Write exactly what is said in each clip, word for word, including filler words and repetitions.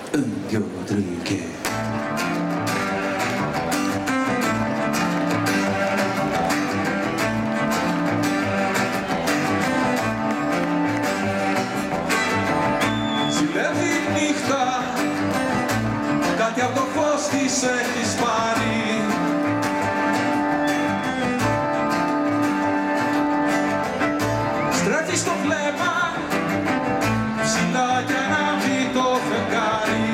Un, due, tre, che... Ζηλεύει νύχτα, κάτι από το φως της έχεις πάρει. Στρέφεις το βλέμμα ψηλά για να δει το φεγγάρι.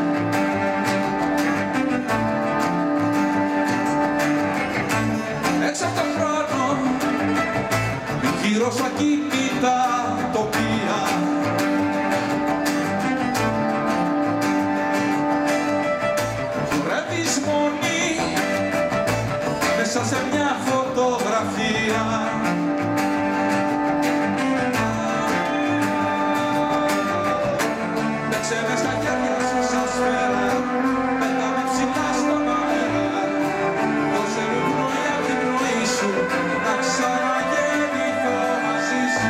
Έξω από τον χρόνο, γύρω σου ακίνητα τοπία. Χορεύεις μόνη μέσα σε μια φωτογραφία. Παίξε στα χέρια σου σαν σφαίρα, πετάμε ψηλά στον αέρα. Δώσε μου πνοή απ' την πνοή σου, να ξαναγεννηθώ μαζί σου.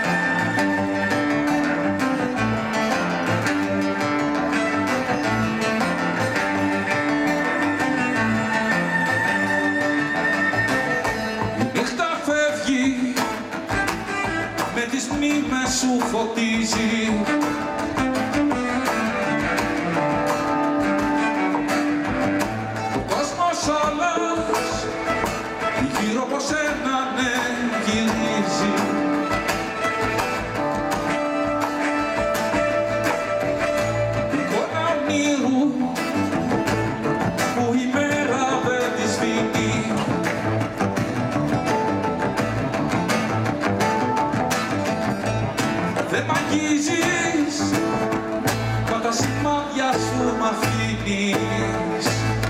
Η νύχτα φεύγει, με τις μνήμες σου φωτίζει. Όλος γύρω από σένα ναι γυρίζει. Εικόνα ονείρου που η μέρα δεν τη σβήνει. Δεν μ' αγγίζεις, μα τα σημάδια σου μ' αφήνεις.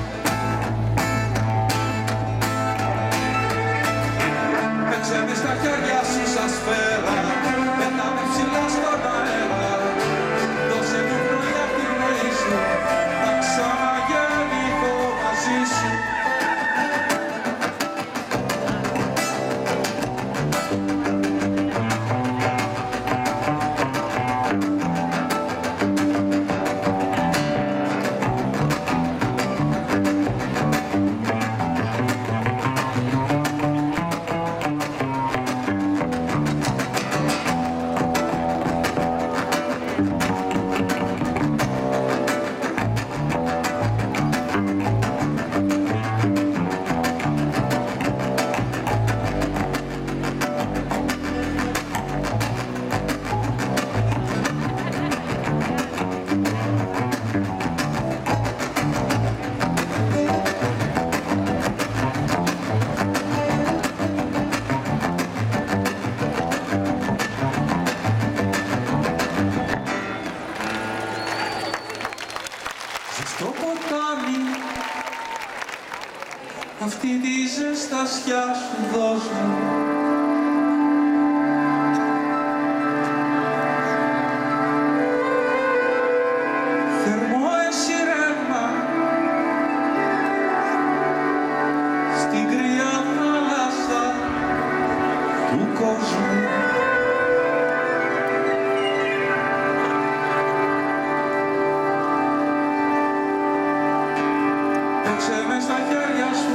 Παίξε με στα χέρια σου σαν σφαίρα, πετάμε ψηλά στον αέρα. Δώσε μου πνοή απ' την πνοή σου, να ξαναγεννηθώ μαζί σου. Στο ποτάμι αυτή τη ζεστασιά σου δώσ' μου. Θερμό εσύ ρεύμα στην κρύα θάλασσα του κόσμου. Παίξε με στα χέρια σου